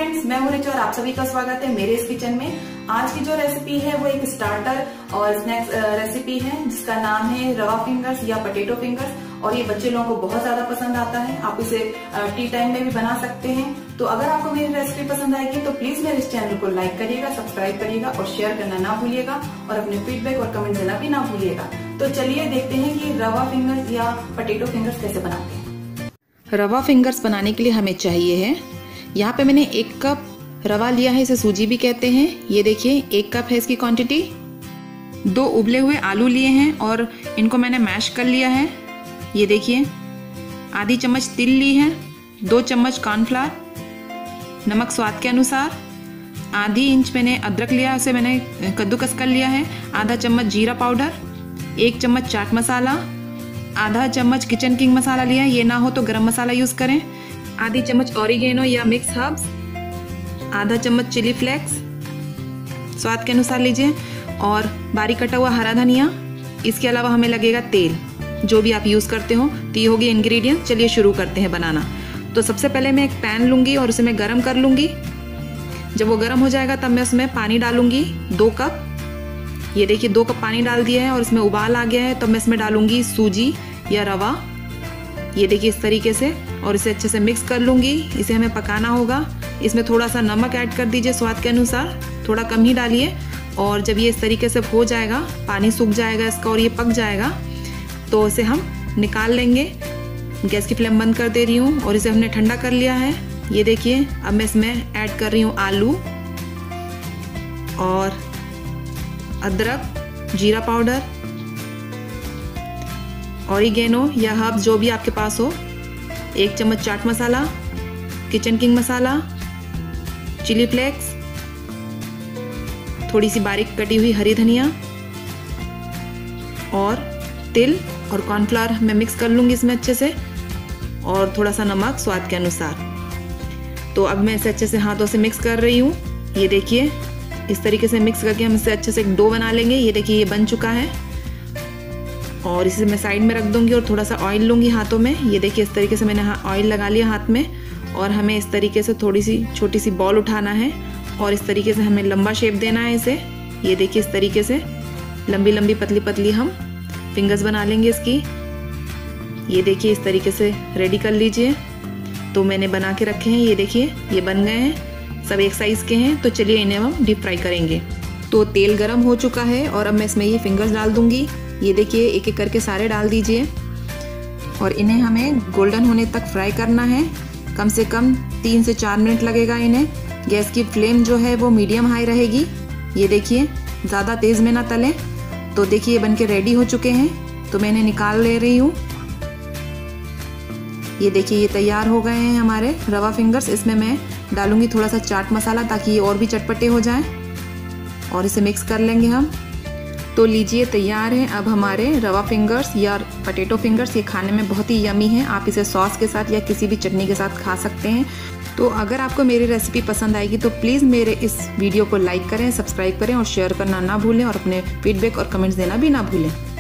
Friends, मैं हूं रिचा और आप सभी का स्वागत है मेरे इस किचन में। आज की जो रेसिपी है वो एक स्टार्टर और स्नैक्स रेसिपी है जिसका नाम है रवा फिंगर्स या पोटैटो फिंगर्स। और ये बच्चे लोगों को बहुत ज्यादा पसंद आता है। आप इसे टी टाइम में भी बना सकते हैं। तो अगर आपको मेरी रेसिपी पसंद आएगी तो प्लीज मेरे इस चैनल को लाइक करिएगा, सब्सक्राइब करिएगा और शेयर करना ना भूलिएगा और अपने फीडबैक और कमेंट देना भी ना भूलिएगा। तो चलिए देखते हैं कि रवा फिंगर्स या पोटैटो फिंगर्स कैसे बनाते हैं। रवा फिंगर्स बनाने के लिए हमें चाहिए है, यहाँ पे मैंने 1 कप रवा लिया है, इसे सूजी भी कहते हैं। ये देखिए 1 कप है इसकी क्वांटिटी। 2 उबले हुए आलू लिए हैं और इनको मैंने मैश कर लिया है। ये देखिए आधी चम्मच तिल ली है, 2 चम्मच कॉर्नफ्लावर, नमक स्वाद के अनुसार, आधी इंच मैंने अदरक लिया, उसे मैंने कद्दूकस कर लिया है, आधा चम्मच जीरा पाउडर, 1 चम्मच चाट मसाला, आधा चम्मच किचन किंग मसाला लिया है, ये ना हो तो गरम मसाला यूज़ करें, आधी चम्मच ऑरिगेनो या मिक्स हर्ब्स, आधा चम्मच चिली फ्लेक्स स्वाद के अनुसार लीजिए और बारीक कटा हुआ हरा धनिया। इसके अलावा हमें लगेगा तेल, जो भी आप यूज़ करते हो। तो ये होगी इंग्रेडिएंट। चलिए शुरू करते हैं बनाना। तो सबसे पहले मैं एक पैन लूँगी और उसे मैं गर्म कर लूँगी। जब वो गर्म हो जाएगा तब मैं उसमें पानी डालूँगी 2 कप। ये देखिए 2 कप पानी डाल दिया है और इसमें उबाल आ गया है। तो मैं इसमें डालूँगी सूजी या रवा, ये देखिए इस तरीके से, और इसे अच्छे से मिक्स कर लूँगी। इसे हमें पकाना होगा। इसमें थोड़ा सा नमक ऐड कर दीजिए स्वाद के अनुसार, थोड़ा कम ही डालिए। और जब ये इस तरीके से हो जाएगा, पानी सूख जाएगा इसका और ये पक जाएगा, तो इसे हम निकाल लेंगे। गैस की फ्लेम बंद कर दे रही हूँ और इसे हमने ठंडा कर लिया है। ये देखिए अब मैं इसमें ऐड कर रही हूँ आलू और अदरक, जीरा पाउडर, ऑरिगेनो या हर्ब्स जो भी आपके पास हो, 1 चम्मच chaat masala, Kitchen King masala, chilli flakes, थोड़ी सी बारीक कटी हुई हरी धनिया और तिल और कॉर्नफ्लावर मैं मिक्स कर लूँगी इसमें अच्छे से, और थोड़ा सा नमक स्वाद के अनुसार। तो अब मैं इसे अच्छे से हाथों से मिक्स कर रही हूँ। ये देखिए इस तरीके से मिक्स करके हम इसे अच्छे से एक डो बना लेंगे। ये देखिए ये बन चुका है और इसे मैं साइड में रख दूंगी और थोड़ा सा ऑयल लूँगी हाथों में। ये देखिए इस तरीके से मैंने ऑयल लगा लिया हाथ में और हमें इस तरीके से थोड़ी सी छोटी सी बॉल उठाना है और इस तरीके से हमें लंबा शेप देना है इसे। ये देखिए इस तरीके से लंबी लंबी पतली पतली हम फिंगर्स बना लेंगे इसकी। ये देखिए इस तरीके से रेडी कर लीजिए। तो मैंने बना के रखे हैं, ये देखिए ये बन गए हैं, सब एक साइज़ के हैं। तो चलिए इन्हें हम डीप फ्राई करेंगे। तो तेल गर्म हो चुका है और अब मैं इसमें ये फिंगर्स डाल दूँगी। ये देखिए एक एक करके सारे डाल दीजिए और इन्हें हमें गोल्डन होने तक फ्राई करना है। कम से कम 3 से 4 मिनट लगेगा इन्हें। गैस की फ्लेम जो है वो मीडियम हाई रहेगी। ये देखिए ज़्यादा तेज़ में ना तलें। तो देखिए ये बनके रेडी हो चुके हैं। तो मैं इन्हें निकाल ले रही हूँ। ये देखिए ये तैयार हो गए हैं हमारे रवा फिंगर्स। इसमें मैं डालूँगी थोड़ा सा चाट मसाला ताकि ये और भी चटपटे हो जाएं और इसे मिक्स कर लेंगे हम। तो लीजिए तैयार है अब हमारे रवा फिंगर्स या पोटैटो फिंगर्स। ये खाने में बहुत ही यमी है। आप इसे सॉस के साथ या किसी भी चटनी के साथ खा सकते हैं। तो अगर आपको मेरी रेसिपी पसंद आएगी तो प्लीज़ मेरे इस वीडियो को लाइक करें, सब्सक्राइब करें और शेयर करना ना भूलें और अपने फीडबैक और कमेंट्स देना भी ना भूलें।